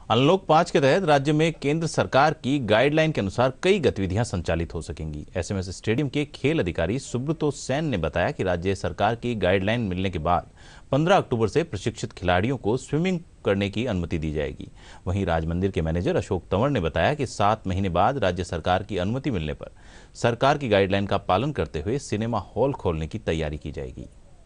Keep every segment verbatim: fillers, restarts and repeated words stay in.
Unlock पाँच के तहत राज्य में केंद्र सरकार की गाइडलाइन के अनुसार कई गतिविधियां संचालित हो सकेंगी। एसएमएस स्टेडियम के खेल अधिकारी सुब्रतो सेन ने बताया कि राज्य सरकार की गाइडलाइन मिलने के बाद पंद्रह अक्टूबर से प्रशिक्षित खिलाड़ियों को स्विमिंग करने की अनुमति दी जाएगी। वहीं राजमंदिर के मैनेजर अशोक तंवर ने बताया कि सात महीने बाद राज्य सरकार की अनुमति मिलने पर सरकार की गाइडलाइन का पालन करते हुए सिनेमा हॉल खोलने की तैयारी की जाएगी।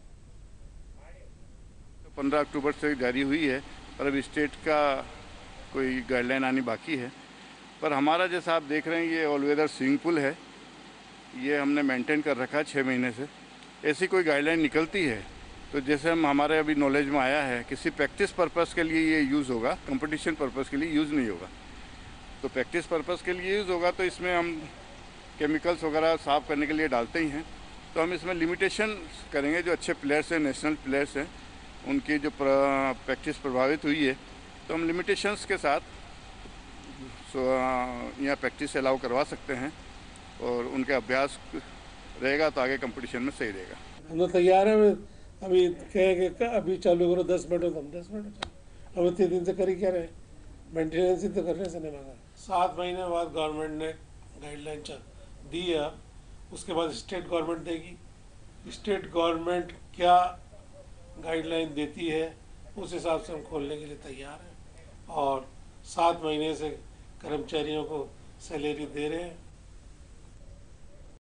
पंद्रह अक्टूबर से जारी हुई है, पर अब स्टेट का कोई गाइडलाइन आनी बाकी है। पर हमारा जैसा आप देख रहे हैं, ये ऑल वेदर स्विमिंग पूल है, ये हमने मेंटेन कर रखा है छः महीने से। ऐसी कोई गाइडलाइन निकलती है तो जैसे हम हमारे अभी नॉलेज में आया है, किसी प्रैक्टिस पर्पस के लिए ये यूज़ होगा, कंपटीशन पर्पस के लिए यूज़ नहीं होगा। तो प्रैक्टिस पर्पस के लिए यूज़ होगा तो इसमें हम केमिकल्स वगैरह साफ़ करने के लिए डालते ही हैं। तो हम इसमें लिमिटेशन करेंगे। जो अच्छे प्लेयर्स हैं, नेशनल प्लेयर्स हैं, उनकी जो प्रैक्टिस प्रभावित हुई है, तो हम लिमिटेशंस के साथ यहाँ प्रैक्टिस अलाउ करवा सकते हैं और उनके अभ्यास रहेगा तो आगे कंपटीशन में सही रहेगा। हम तो तैयार हैं। अभी कहेंगे अभी चालू करो दस मिनट तो हम दस मिनट अब इतने दिन से करी क्या रहे, मेंटेनेंस ही तो कर रहे हैं सिनेमा का। सात महीने बाद गवर्नमेंट ने गाइडलाइन दी है, उसके बाद स्टेट गवर्नमेंट देगी। स्टेट गवर्नमेंट क्या गाइडलाइन देती है उस हिसाब से हम खोलने के लिए तैयार हैं और सात महीने से कर्मचारियों को सैलरी दे रहे हैं।